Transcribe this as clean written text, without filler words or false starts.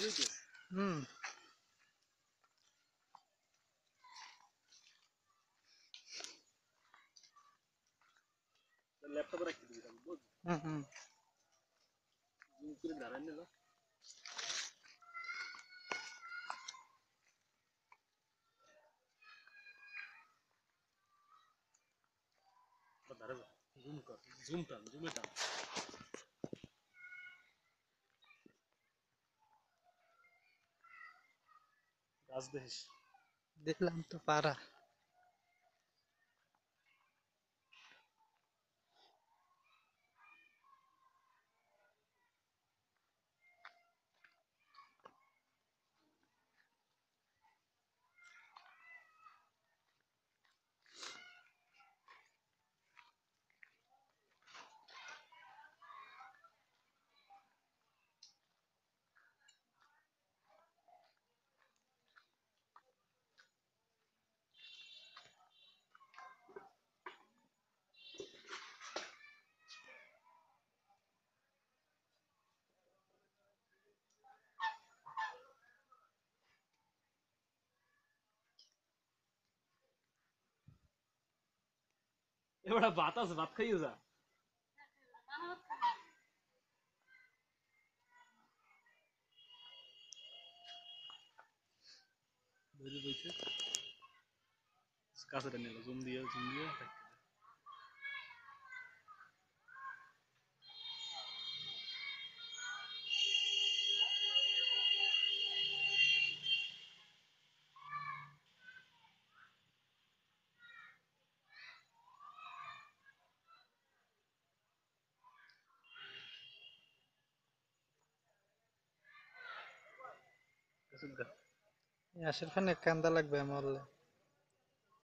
হুম ল্যাপটপে রাখতে দিবি বুঝ হুম হুম জুম করে দাঁড়ান না দাঁড়াবে জুম কর জুমে টান গাছ দেখিস দেখলাম তো পারা এবার ভাত খাইয়ে যা ধরে বইছে কাছে নিয়ে জুম দিয়ে আসলে কান্দা লাগবে মরলে